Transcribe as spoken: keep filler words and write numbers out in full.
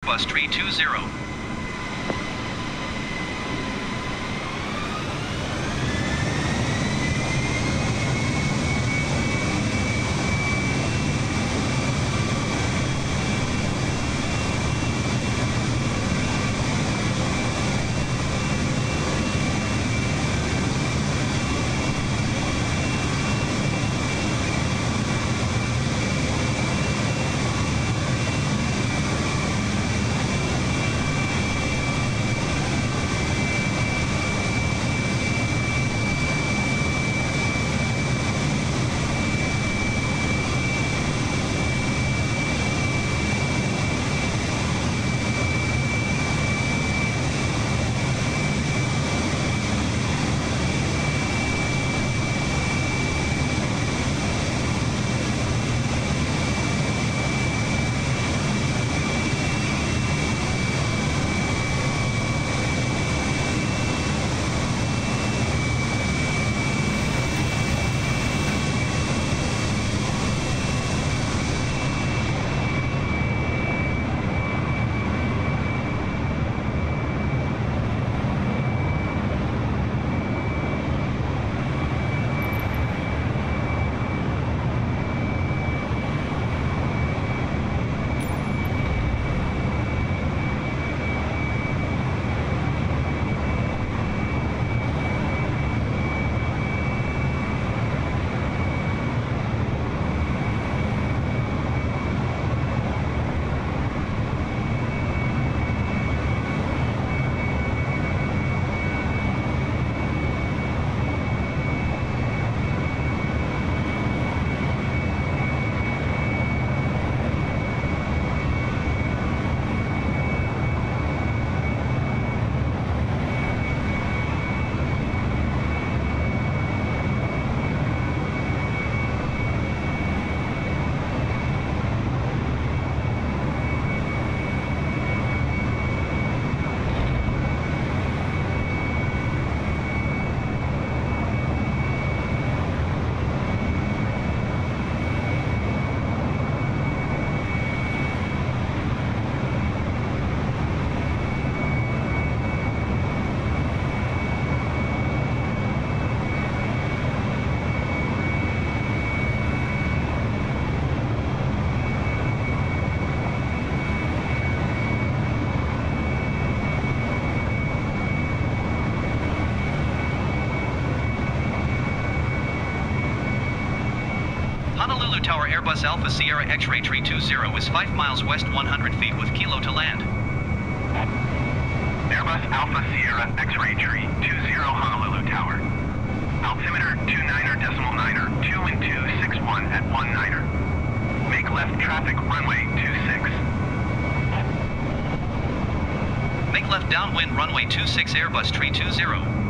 Airbus three two zero. Honolulu Tower Airbus Alpha Sierra X-Ray three two zero is five miles west one hundred feet with kilo to land. Airbus Alpha Sierra X-Ray three two zero Honolulu Tower. Altimeter two niner decimal niner, two and two six one at one niner. Make left traffic runway two six. Make left downwind runway two six Airbus three two zero.